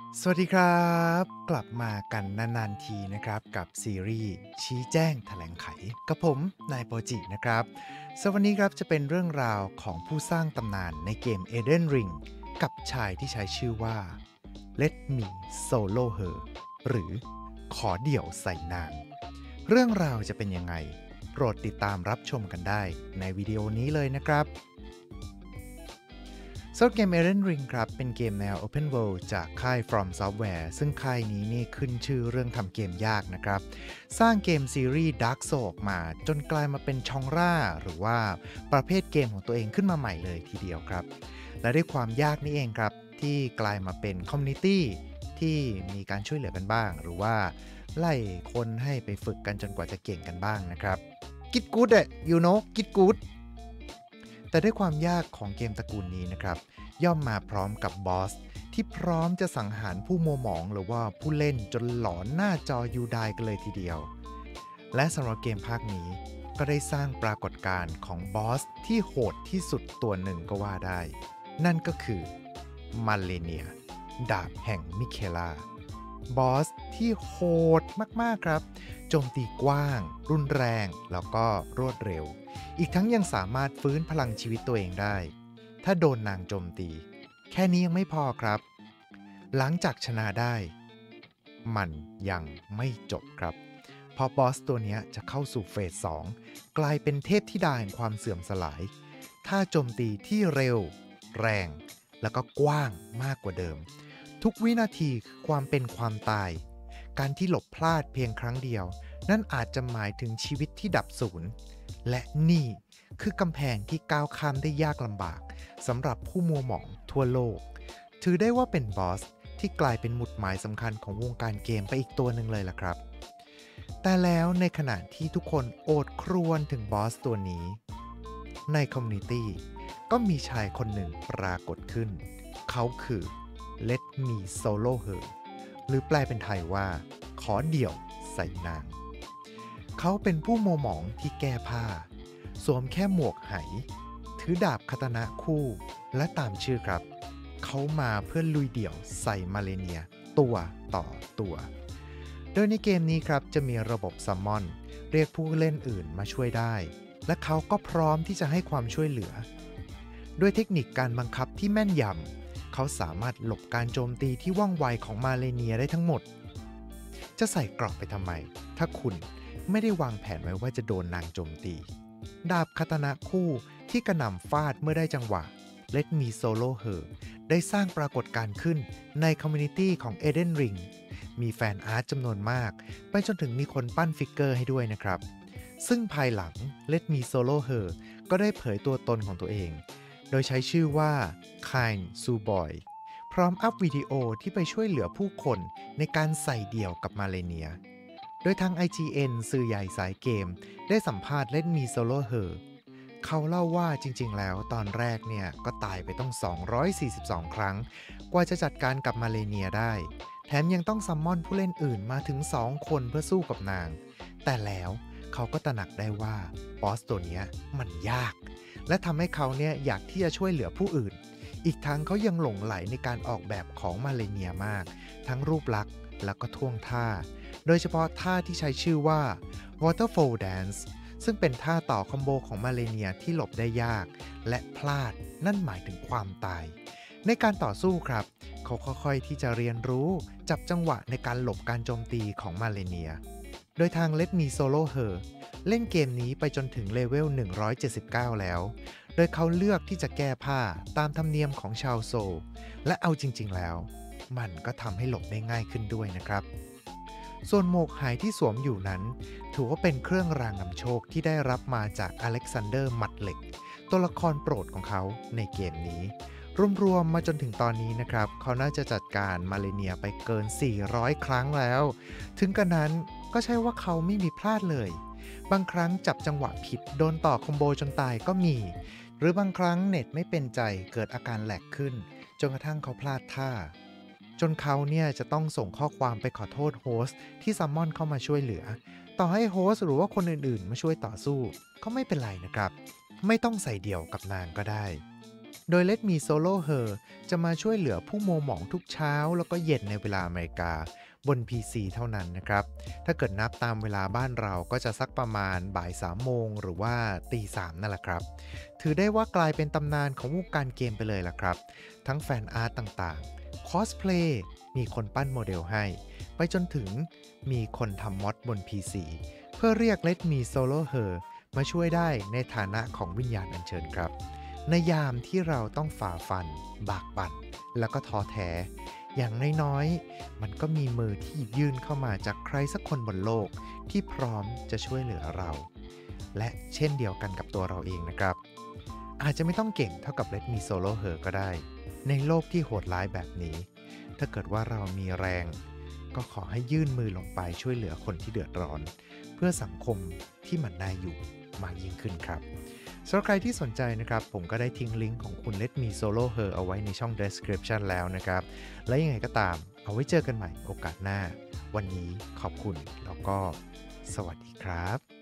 สวัสดีครับกลับมากันนานๆทีนะครับกับซีรีส์ชี้แจ้งแถลงไขกับผมนายโปจินะครับสวันนี้ครับจะเป็นเรื่องราวของผู้สร้างตำนานในเกม Elden Ring กับชายที่ใช้ชื่อว่า Let Me Solo Her หรือขอเดี่ยวใส่นางเรื่องราวจะเป็นยังไงโปรดติดตามรับชมกันได้ในวิดีโอนี้เลยนะครับ สำหรับเกม Elden Ring ครับเป็นเกมแนว Open World จากค่าย From Software ซึ่งค่ายนี้นี่ขึ้นชื่อเรื่องทำเกมยากนะครับสร้างเกมซีรีส์ Dark Souls ออกมาจนกลายมาเป็นชองร่าหรือว่าประเภทเกมของตัวเองขึ้นมาใหม่เลยทีเดียวครับและด้วยความยากนี่เองครับที่กลายมาเป็นคอมมูนิตี้ที่มีการช่วยเหลือกันบ้าง หรือว่าไล่คนให้ไปฝึกกันจนกว่าจะเก่งกันบ้างนะครับ Git good อะ you know Git good แต่ด้วยความยากของเกมตระกูลนี้นะครับย่อมมาพร้อมกับบอสที่พร้อมจะสังหารผู้มัวหมองหรือว่าผู้เล่นจนหลอนหน้าจอยูไดกันเลยทีเดียวและสำหรับเกมภาคนี้ก็ได้สร้างปรากฏการณ์ของบอสที่โหดที่สุดตัวหนึ่งก็ว่าได้นั่นก็คือมาเลเนียดาบแห่งมิเคลาบอสที่โหดมากๆครับโจมตีกว้างรุนแรงแล้วก็รวดเร็วอีกทั้งยังสามารถฟื้นพลังชีวิตตัวเองได้ถ้าโดนนางโจมตีแค่นี้ยังไม่พอครับหลังจากชนะได้มันยังไม่จบครับเพราะบอสตัวนี้จะเข้าสู่เฟส 2กลายเป็นเทพธิดาแห่งความเสื่อมสลายถ้าโจมตีที่เร็วแรงแล้วก็กว้างมากกว่าเดิมทุกวินาทีคือความเป็นความตายการที่หลบพลาดเพียงครั้งเดียวนั่นอาจจะหมายถึงชีวิตที่ดับสูญและนี่คือกำแพงที่ก้าวข้ามได้ยากลำบากสำหรับผู้มัวหมองทั่วโลกถือได้ว่าเป็นบอสที่กลายเป็นหมุดหมายสำคัญของวงการเกมไปอีกตัวหนึ่งเลยล่ะครับแต่แล้วในขณะที่ทุกคนโอดครวญถึงบอสตัวนี้ในคอมมูนิตี้ก็มีชายคนหนึ่งปรากฏขึ้นเขาคือ Let Me Solo Her หรือแปลเป็นไทยว่าขอเดี่ยวใส่นางเขาเป็นผู้มัวหมองที่แก้ผ้าสวมแค่หมวกไหถือดาบคาตานะคู่และตามชื่อครับเขามาเพื่อลุยเดี่ยวใส่มาเลเนียตัวต่อตัวโดยในเกมนี้ครับจะมีระบบซัมมอนเรียกผู้เล่นอื่นมาช่วยได้และเขาก็พร้อมที่จะให้ความช่วยเหลือด้วยเทคนิคการบังคับที่แม่นยำเขาสามารถหลบการโจมตีที่ว่องไวของมาเลเนียได้ทั้งหมดจะใส่เกราะไปทำไมถ้าคุณไม่ได้วางแผนไว้ว่าจะโดนนางโจมตีดาบคาตานะคู่ที่กระหน่ำฟาดเมื่อได้จังหวะ Let Me Solo Her ได้สร้างปรากฏการณ์ขึ้นในคอมมูนิตี้ของ Elden Ring มีแฟนอาร์ตจำนวนมากไปจนถึงมีคนปั้นฟิกเกอร์ให้ด้วยนะครับซึ่งภายหลัง Let Me Solo Her ก็ได้เผยตัวตนของตัวเองโดยใช้ชื่อว่า Kind Suboy พร้อมอัพวิดีโอที่ไปช่วยเหลือผู้คนในการใส่เดี่ยวกับมาเลเนียโดยทาง IGN สื่อใหญ่สายเกมได้สัมภาษณ์ Let Me Solo Her เขาเล่าว่าจริงๆแล้วตอนแรกเนี่ยก็ตายไปต้อง242 ครั้งกว่าจะจัดการกับมาเลเนียได้แถมยังต้องซัมมอนผู้เล่นอื่นมาถึง2 คนเพื่อสู้กับนางแต่แล้วเขาก็ตระหนักได้ว่าบอสตัวเนี้ยมันยากและทำให้เขาเนี่ยอยากที่จะช่วยเหลือผู้อื่นอีกทั้งเขายังหลงไหลในการออกแบบของมาเลเนียมากทั้งรูปลักษณ์แล้วก็ท่วงท่าโดยเฉพาะท่าที่ใช้ชื่อว่า Waterfall Dance ซึ่งเป็นท่าต่อคอมโบของมาเลเนียที่หลบได้ยากและพลาดนั่นหมายถึงความตายในการต่อสู้ครับเขาค่อยๆที่จะเรียนรู้จับจังหวะในการหลบการโจมตีของมาเลเนียโดยทาง Let Me Solo Her เล่นเกมนี้ไปจนถึงเลเวล179แล้วโดยเขาเลือกที่จะแก้ผ้าตามธรรมเนียมของชาวโซลและเอาจริงๆแล้วมันก็ทำให้หลบได้ง่ายขึ้นด้วยนะครับส่วนหมวกไหที่สวมอยู่นั้นถือว่าเป็นเครื่องรางนำโชคที่ได้รับมาจากอเล็กซานเดอร์หมัดเหล็กตัวละครโปรดของเขาในเกมนี้รวมๆมาจนถึงตอนนี้นะครับเขาน่าจะจัดการมาเลเนียไปเกิน400 ครั้งแล้วถึงกระนั้นก็ใช่ว่าเขาไม่มีพลาดเลยบางครั้งจับจังหวะผิดโดนต่อคอมโบจนตายก็มีหรือบางครั้งเน็ตไม่เป็นใจเกิดอาการแหลกขึ้นจนกระทั่งเขาพลาดท่าจนเขาเนี่ยจะต้องส่งข้อความไปขอโทษโฮสต์ที่ซัมมอนเข้ามาช่วยเหลือต่อให้โฮสต์หรือว่าคนอื่นๆมาช่วยต่อสู้ก็ไม่เป็นไรนะครับไม่ต้องใส่เดี่ยวกับนางก็ได้โดย Let Me Solo Her จะมาช่วยเหลือผู้มัวหมองทุกเช้าแล้วก็เย็นในเวลาอเมริกาบน PC เท่านั้นนะครับถ้าเกิดนับตามเวลาบ้านเราก็จะสักประมาณบ่าย3โมงหรือว่าตี3นั่นแหละครับถือได้ว่ากลายเป็นตำนานของวงการเกมไปเลยล่ะครับทั้งแฟนอาร์ตต่างๆคอสเพลย์มีคนปั้นโมเดลให้ไปจนถึงมีคนทำมอดบน PC เพื่อเรียก Let Me Solo Her มาช่วยได้ในฐานะของวิญญาณอัญเชิญครับในยามที่เราต้องฝ่าฟันบากบั่นแล้วก็ท้อแท้อย่างน้อยๆมันก็มีมือที่ยื่นเข้ามาจากใครสักคนบนโลกที่พร้อมจะช่วยเหลือเราและเช่นเดียวกันกับตัวเราเองนะครับอาจจะไม่ต้องเก่งเท่ากับ Let Me Solo Her ก็ได้ในโลกที่โหดร้ายแบบนี้ถ้าเกิดว่าเรามีแรงก็ขอให้ยื่นมือลงไปช่วยเหลือคนที่เดือดร้อนเพื่อสังคมที่มันน่าอยู่มากยิ่งขึ้นครับสำหรับใครที่สนใจนะครับผมก็ได้ทิ้งลิงก์ของคุณ Let Me Solo Her เอาไว้ในช่อง description แล้วนะครับและยังไงก็ตามเอาไว้เจอกันใหม่โอกาสหน้าวันนี้ขอบคุณแล้วก็สวัสดีครับ